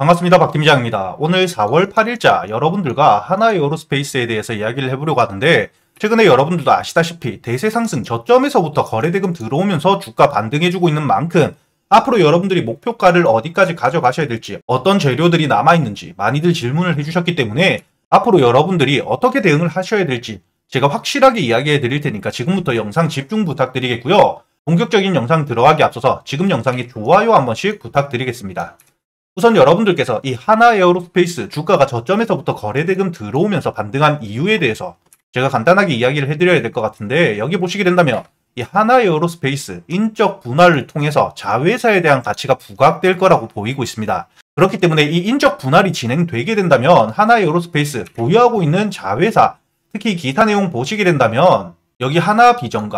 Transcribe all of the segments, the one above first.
반갑습니다. 박 팀장입니다. 오늘 4월 8일자 여러분들과 하나에어로스페이스에 대해서 이야기를 해보려고 하는데, 최근에 여러분들도 아시다시피 대세 상승 저점에서부터 거래대금 들어오면서 주가 반등해주고 있는 만큼 앞으로 여러분들이 목표가를 어디까지 가져가셔야 될지, 어떤 재료들이 남아있는지 많이들 질문을 해주셨기 때문에 앞으로 여러분들이 어떻게 대응을 하셔야 될지 제가 확실하게 이야기해 드릴 테니까 지금부터 영상 집중 부탁드리겠고요. 본격적인 영상 들어가기 앞서서 지금 영상에 좋아요 한 번씩 부탁드리겠습니다. 우선 여러분들께서 이 하나에어로스페이스 주가가 저점에서부터 거래대금 들어오면서 반등한 이유에 대해서 제가 간단하게 이야기를 해드려야 될 것 같은데, 여기 보시게 된다면 이 하나에어로스페이스 인적 분할을 통해서 자회사에 대한 가치가 부각될 거라고 보이고 있습니다. 그렇기 때문에 이 인적 분할이 진행되게 된다면 하나에어로스페이스 보유하고 있는 자회사, 특히 기타 내용 보시게 된다면 여기 하나비전과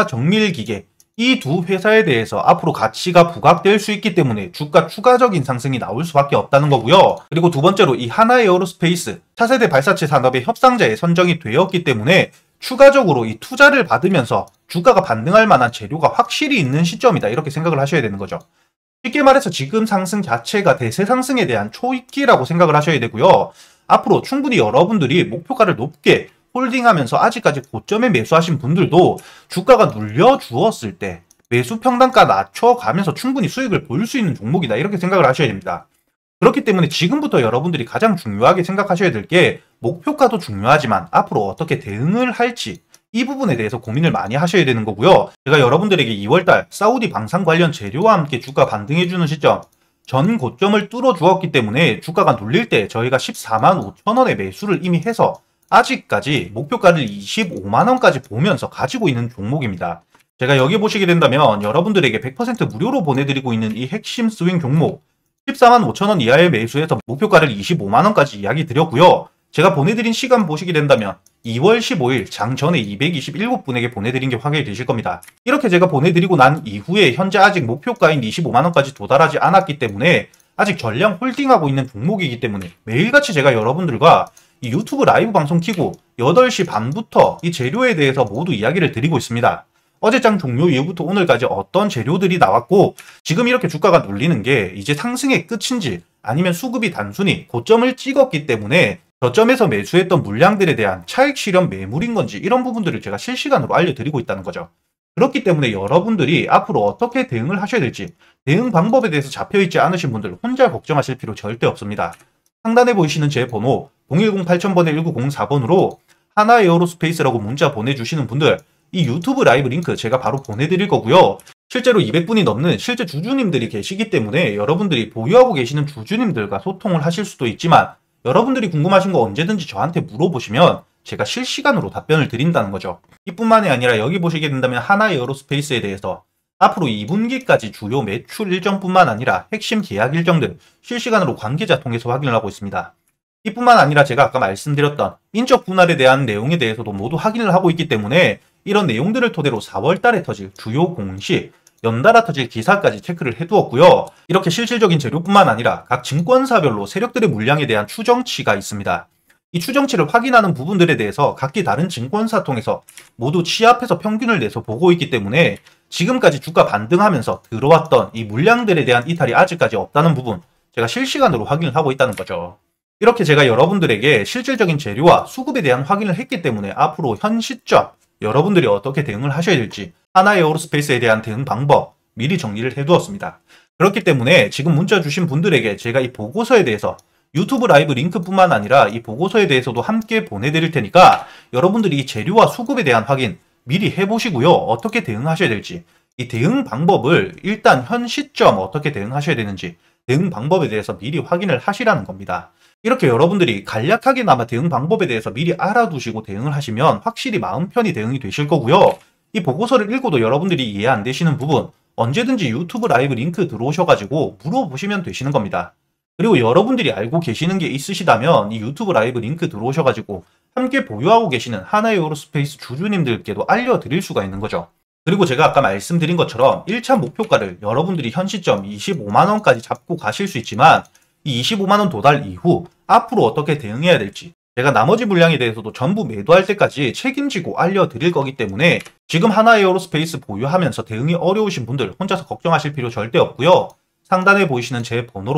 하나정밀기계 이 두 회사에 대해서 앞으로 가치가 부각될 수 있기 때문에 주가 추가적인 상승이 나올 수밖에 없다는 거고요. 그리고 두 번째로 이 하나에어로스페이스 차세대 발사체 산업의 협상자에 선정이 되었기 때문에 추가적으로 이 투자를 받으면서 주가가 반등할 만한 재료가 확실히 있는 시점이다, 이렇게 생각을 하셔야 되는 거죠. 쉽게 말해서 지금 상승 자체가 대세 상승에 대한 초입기라고 생각을 하셔야 되고요. 앞으로 충분히 여러분들이 목표가를 높게 홀딩하면서 아직까지 고점에 매수하신 분들도 주가가 눌려주었을 때 매수 평단가 낮춰가면서 충분히 수익을 볼 수 있는 종목이다, 이렇게 생각을 하셔야 됩니다. 그렇기 때문에 지금부터 여러분들이 가장 중요하게 생각하셔야 될 게, 목표가도 중요하지만 앞으로 어떻게 대응을 할지 이 부분에 대해서 고민을 많이 하셔야 되는 거고요. 제가 여러분들에게 2월달 사우디 방산 관련 재료와 함께 주가 반등해주는 시점, 전 고점을 뚫어주었기 때문에 주가가 눌릴 때 저희가 14만 5천 원의 매수를 이미 해서 아직까지 목표가를 25만원까지 보면서 가지고 있는 종목입니다. 제가 여기 보시게 된다면 여러분들에게 100% 무료로 보내드리고 있는 이 핵심 스윙 종목 14만 5천원 이하의 매수해서 목표가를 25만원까지 이야기 드렸고요. 제가 보내드린 시간 보시게 된다면 2월 15일 장 전에 227분에게 보내드린 게 확인이 되실 겁니다. 이렇게 제가 보내드리고 난 이후에 현재 아직 목표가인 25만원까지 도달하지 않았기 때문에 아직 전량 홀딩하고 있는 종목이기 때문에 매일같이 제가 여러분들과 이 유튜브 라이브 방송 키고 8시 반부터 이 재료에 대해서 모두 이야기를 드리고 있습니다. 어제장 종료 이후부터 오늘까지 어떤 재료들이 나왔고 지금 이렇게 주가가 눌리는 게 이제 상승의 끝인지 아니면 수급이 단순히 고점을 찍었기 때문에 저점에서 매수했던 물량들에 대한 차익 실현 매물인 건지, 이런 부분들을 제가 실시간으로 알려드리고 있다는 거죠. 그렇기 때문에 여러분들이 앞으로 어떻게 대응을 하셔야 될지, 대응 방법에 대해서 잡혀있지 않으신 분들 혼자 걱정하실 필요 절대 없습니다. 상단에 보이시는 제 번호 010-8000번에 1904번으로 하나에어로스페이스라고 문자 보내주시는 분들, 이 유튜브 라이브 링크 제가 바로 보내드릴 거고요. 실제로 200분이 넘는 실제 주주님들이 계시기 때문에 여러분들이 보유하고 계시는 주주님들과 소통을 하실 수도 있지만, 여러분들이 궁금하신 거 언제든지 저한테 물어보시면 제가 실시간으로 답변을 드린다는 거죠. 이뿐만이 아니라 여기 보시게 된다면 하나에어로스페이스에 대해서 앞으로 2분기까지 주요 매출 일정뿐만 아니라 핵심 계약 일정들 실시간으로 관계자 통해서 확인을 하고 있습니다. 이뿐만 아니라 제가 아까 말씀드렸던 인적 분할에 대한 내용에 대해서도 모두 확인을 하고 있기 때문에 이런 내용들을 토대로 4월 달에 터질 주요 공시, 연달아 터질 기사까지 체크를 해두었고요. 이렇게 실질적인 재료뿐만 아니라 각 증권사별로 세력들의 물량에 대한 추정치가 있습니다. 이 추정치를 확인하는 부분들에 대해서 각기 다른 증권사 통해서 모두 취합해서 평균을 내서 보고 있기 때문에 지금까지 주가 반등하면서 들어왔던 이 물량들에 대한 이탈이 아직까지 없다는 부분 제가 실시간으로 확인을 하고 있다는 거죠. 이렇게 제가 여러분들에게 실질적인 재료와 수급에 대한 확인을 했기 때문에 앞으로 현 시점 여러분들이 어떻게 대응을 하셔야 될지, 하나에어로스페이스에 대한 대응 방법 미리 정리를 해두었습니다. 그렇기 때문에 지금 문자 주신 분들에게 제가 이 보고서에 대해서 유튜브 라이브 링크뿐만 아니라 이 보고서에 대해서도 함께 보내드릴 테니까 여러분들이 이 재료와 수급에 대한 확인 미리 해보시고요. 어떻게 대응하셔야 될지, 이 대응 방법을 일단 현 시점 어떻게 대응하셔야 되는지 대응 방법에 대해서 미리 확인을 하시라는 겁니다. 이렇게 여러분들이 간략하게나마 대응 방법에 대해서 미리 알아두시고 대응을 하시면 확실히 마음 편히 대응이 되실 거고요. 이 보고서를 읽고도 여러분들이 이해 안 되시는 부분 언제든지 유튜브 라이브 링크 들어오셔가지고 물어보시면 되시는 겁니다. 그리고 여러분들이 알고 계시는 게 있으시다면 이 유튜브 라이브 링크 들어오셔가지고 함께 보유하고 계시는 하나에어로스페이스 주주님들께도 알려드릴 수가 있는 거죠. 그리고 제가 아까 말씀드린 것처럼 1차 목표가를 여러분들이 현 시점 25만원까지 잡고 가실 수 있지만 이 25만원 도달 이후 앞으로 어떻게 대응해야 될지 제가 나머지 물량에 대해서도 전부 매도할 때까지 책임지고 알려드릴 거기 때문에 지금 하나에어로스페이스 보유하면서 대응이 어려우신 분들 혼자서 걱정하실 필요 절대 없고요. 상단에 보이시는 제 번호로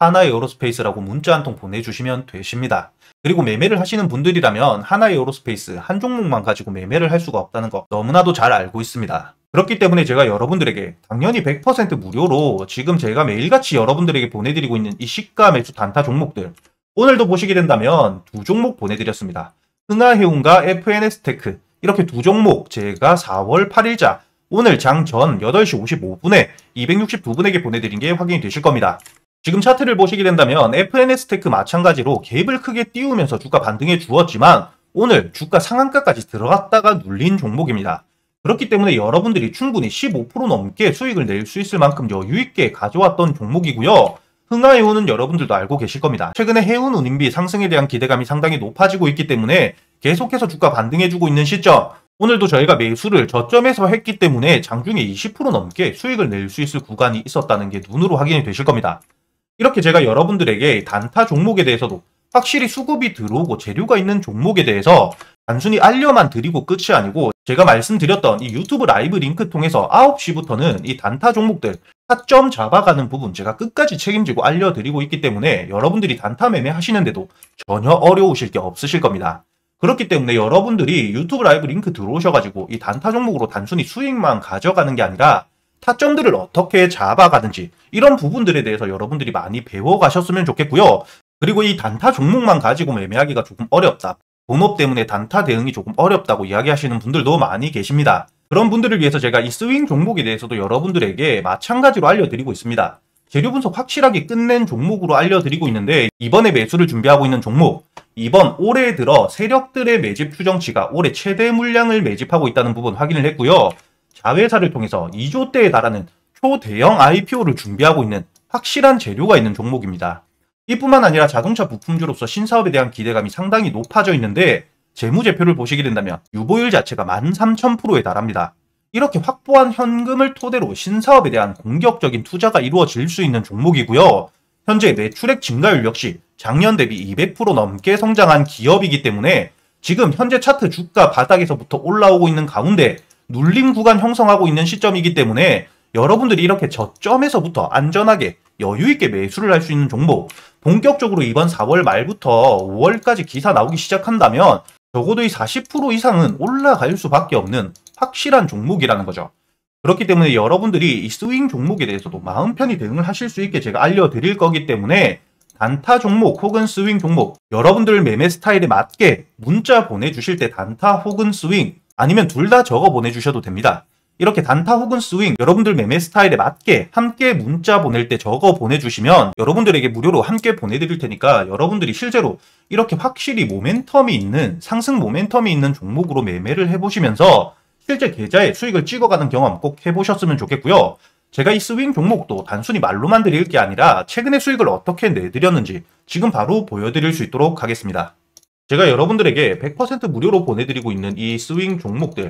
하나에어로스페이스라고 문자 한 통 보내주시면 되십니다. 그리고 매매를 하시는 분들이라면 하나에어로스페이스 한 종목만 가지고 매매를 할 수가 없다는 거 너무나도 잘 알고 있습니다. 그렇기 때문에 제가 여러분들에게 당연히 100% 무료로 지금 제가 매일같이 여러분들에게 보내드리고 있는 이 시가 매수 단타 종목들 오늘도 보시게 된다면 두 종목 보내드렸습니다. 흥하해운과 FNS테크 이렇게 두 종목 제가 4월 8일자 오늘 장 전 8시 55분에 262분에게 보내드린 게 확인이 되실 겁니다. 지금 차트를 보시게 된다면 FNS테크 마찬가지로 갭을 크게 띄우면서 주가 반등해 주었지만 오늘 주가 상한가까지 들어갔다가 눌린 종목입니다. 그렇기 때문에 여러분들이 충분히 15% 넘게 수익을 낼 수 있을 만큼 여유있게 가져왔던 종목이고요. 흥하해운은 여러분들도 알고 계실 겁니다. 최근에 해운 운임비 상승에 대한 기대감이 상당히 높아지고 있기 때문에 계속해서 주가 반등해주고 있는 시점 오늘도 저희가 매수를 저점에서 했기 때문에 장중에 20% 넘게 수익을 낼 수 있을 구간이 있었다는 게 눈으로 확인이 되실 겁니다. 이렇게 제가 여러분들에게 단타 종목에 대해서도 확실히 수급이 들어오고 재료가 있는 종목에 대해서 단순히 알려만 드리고 끝이 아니고 제가 말씀드렸던 이 유튜브 라이브 링크 통해서 9시부터는 이 단타 종목들 타점 잡아가는 부분 제가 끝까지 책임지고 알려드리고 있기 때문에 여러분들이 단타 매매 하시는데도 전혀 어려우실 게 없으실 겁니다. 그렇기 때문에 여러분들이 유튜브 라이브 링크 들어오셔가지고 이 단타 종목으로 단순히 수익만 가져가는 게 아니라 타점들을 어떻게 잡아가는지 이런 부분들에 대해서 여러분들이 많이 배워가셨으면 좋겠고요. 그리고 이 단타 종목만 가지고 매매하기가 조금 어렵다. 본업 때문에 단타 대응이 조금 어렵다고 이야기하시는 분들도 많이 계십니다. 그런 분들을 위해서 제가 이 스윙 종목에 대해서도 여러분들에게 마찬가지로 알려드리고 있습니다. 재료 분석 확실하게 끝낸 종목으로 알려드리고 있는데 이번에 매수를 준비하고 있는 종목 이번 올해 들어 세력들의 매집 추정치가 올해 최대 물량을 매집하고 있다는 부분 확인을 했고요. 자회사를 통해서 2조대에 달하는 초대형 IPO를 준비하고 있는 확실한 재료가 있는 종목입니다. 이뿐만 아니라 자동차 부품주로서 신사업에 대한 기대감이 상당히 높아져 있는데 재무제표를 보시게 된다면 유보율 자체가 13,000%에 달합니다. 이렇게 확보한 현금을 토대로 신사업에 대한 공격적인 투자가 이루어질 수 있는 종목이고요. 현재 매출액 증가율 역시 작년 대비 200% 넘게 성장한 기업이기 때문에 지금 현재 차트 주가 바닥에서부터 올라오고 있는 가운데 눌림 구간 형성하고 있는 시점이기 때문에 여러분들이 이렇게 저점에서부터 안전하게 여유있게 매수를 할 수 있는 종목 본격적으로 이번 4월 말부터 5월까지 기사 나오기 시작한다면 적어도 이 40% 이상은 올라갈 수밖에 없는 확실한 종목이라는 거죠. 그렇기 때문에 여러분들이 이 스윙 종목에 대해서도 마음 편히 대응을 하실 수 있게 제가 알려드릴 거기 때문에 단타 종목 혹은 스윙 종목 여러분들 매매 스타일에 맞게 문자 보내주실 때 단타 혹은 스윙 아니면 둘 다 적어 보내주셔도 됩니다. 이렇게 단타 혹은 스윙 여러분들 매매 스타일에 맞게 함께 문자 보낼 때 적어 보내주시면 여러분들에게 무료로 함께 보내드릴 테니까 여러분들이 실제로 이렇게 확실히 모멘텀이 있는 상승 모멘텀이 있는 종목으로 매매를 해보시면서 실제 계좌에 수익을 찍어가는 경험 꼭 해보셨으면 좋겠고요. 제가 이 스윙 종목도 단순히 말로만 드릴 게 아니라 최근에 수익을 어떻게 내드렸는지 지금 바로 보여드릴 수 있도록 하겠습니다. 제가 여러분들에게 100% 무료로 보내드리고 있는 이 스윙 종목들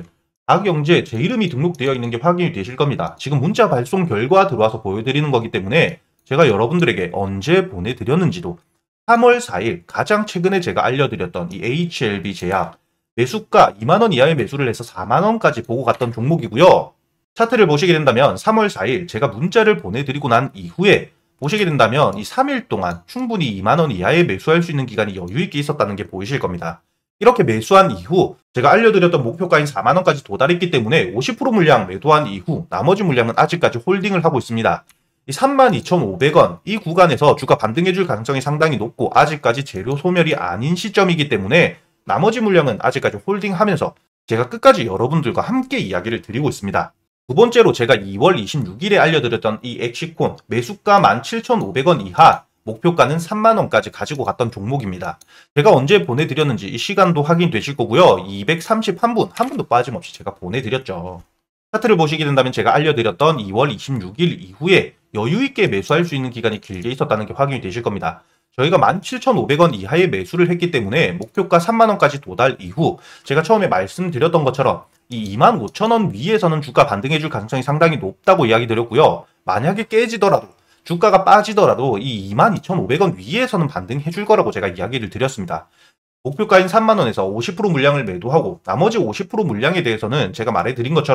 다경제 제 이름이 등록되어 있는 게 확인이 되실 겁니다. 지금 문자 발송 결과 들어와서 보여드리는 거기 때문에 제가 여러분들에게 언제 보내드렸는지도 3월 4일 가장 최근에 제가 알려드렸던 이 HLB 제약 매수가 2만원 이하의 매수를 해서 4만원까지 보고 갔던 종목이고요. 차트를 보시게 된다면 3월 4일 제가 문자를 보내드리고 난 이후에 보시게 된다면 이 3일 동안 충분히 2만원 이하의 매수할 수 있는 기간이 여유있게 있었다는 게 보이실 겁니다. 이렇게 매수한 이후 제가 알려드렸던 목표가인 4만원까지 도달했기 때문에 50% 물량 매도한 이후 나머지 물량은 아직까지 홀딩을 하고 있습니다. 이 32,500원 이 구간에서 주가 반등해줄 가능성이 상당히 높고 아직까지 재료 소멸이 아닌 시점이기 때문에 나머지 물량은 아직까지 홀딩하면서 제가 끝까지 여러분들과 함께 이야기를 드리고 있습니다. 두 번째로 제가 2월 26일에 알려드렸던 이 엑시콘 매수가 17,500원 이하 목표가는 3만원까지 가지고 갔던 종목입니다. 제가 언제 보내드렸는지 이 시간도 확인되실 거고요. 231분, 한 분도 빠짐없이 제가 보내드렸죠. 차트를 보시게 된다면 제가 알려드렸던 2월 26일 이후에 여유있게 매수할 수 있는 기간이 길게 있었다는 게 확인이 되실 겁니다. 저희가 17,500원 이하의 매수를 했기 때문에 목표가 3만원까지 도달 이후 제가 처음에 말씀드렸던 것처럼 이 25,000원 위에서는 주가 반등해줄 가능성이 상당히 높다고 이야기 드렸고요. 만약에 깨지더라도 주가가 빠지더라도 이 22,500원 위에서는 반등해줄 거라고 제가 이야기를 드렸습니다. 목표가인 3만원에서 50% 물량을 매도하고 나머지 50% 물량에 대해서는 제가 말해드린 것처럼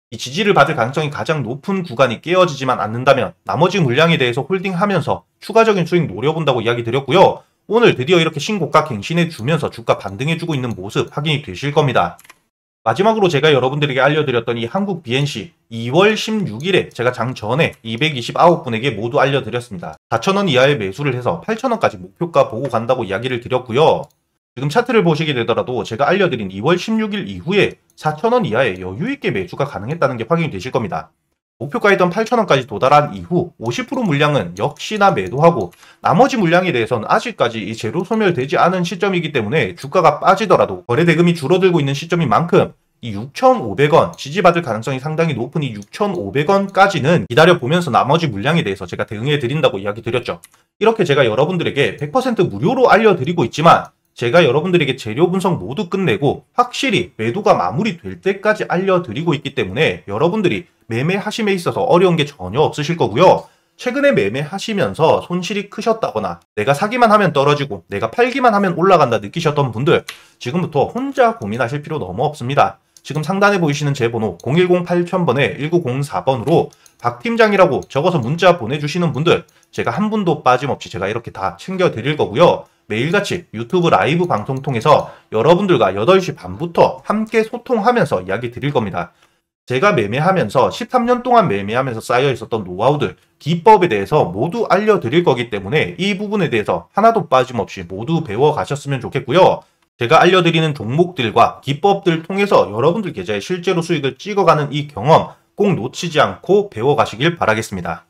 이 지지를 받을 가능성이 가장 높은 구간이 깨어지지만 않는다면 나머지 물량에 대해서 홀딩하면서 추가적인 수익 노려본다고 이야기 드렸고요. 오늘 드디어 이렇게 신고가 갱신해주면서 주가 반등해주고 있는 모습 확인이 되실 겁니다. 마지막으로 제가 여러분들에게 알려드렸던 이 한국 BNC 2월 16일에 제가 장 전에 229분에게 모두 알려드렸습니다. 4,000원 이하의 매수를 해서 8,000원까지 목표가 보고 간다고 이야기를 드렸고요. 지금 차트를 보시게 되더라도 제가 알려드린 2월 16일 이후에 4,000원 이하의 여유있게 매수가 가능했다는 게 확인이 되실 겁니다. 목표가였던 8,000원까지 도달한 이후 50% 물량은 역시나 매도하고 나머지 물량에 대해서는 아직까지 이 제로 소멸되지 않은 시점이기 때문에 주가가 빠지더라도 거래 대금이 줄어들고 있는 시점인 만큼 이 6,500원 지지받을 가능성이 상당히 높은 이 6,500원까지는 기다려보면서 나머지 물량에 대해서 제가 대응해 드린다고 이야기 드렸죠. 이렇게 제가 여러분들에게 100% 무료로 알려드리고 있지만 제가 여러분들에게 재료 분석 모두 끝내고 확실히 매도가 마무리될 때까지 알려드리고 있기 때문에 여러분들이 매매하심에 있어서 어려운 게 전혀 없으실 거고요. 최근에 매매하시면서 손실이 크셨다거나 내가 사기만 하면 떨어지고 내가 팔기만 하면 올라간다 느끼셨던 분들 지금부터 혼자 고민하실 필요 너무 없습니다. 지금 상단에 보이시는 제 번호 010-8000번에 1904번으로 박 팀장이라고 적어서 문자 보내주시는 분들 제가 한 분도 빠짐없이 제가 이렇게 다 챙겨드릴 거고요. 매일같이 유튜브 라이브 방송 통해서 여러분들과 8시 반부터 함께 소통하면서 이야기 드릴 겁니다. 제가 매매하면서 13년 동안 매매하면서 쌓여 있었던 노하우들, 기법에 대해서 모두 알려드릴 거기 때문에 이 부분에 대해서 하나도 빠짐없이 모두 배워가셨으면 좋겠고요. 제가 알려드리는 종목들과 기법들 통해서 여러분들 계좌에 실제로 수익을 찍어가는 이 경험 꼭 놓치지 않고 배워가시길 바라겠습니다.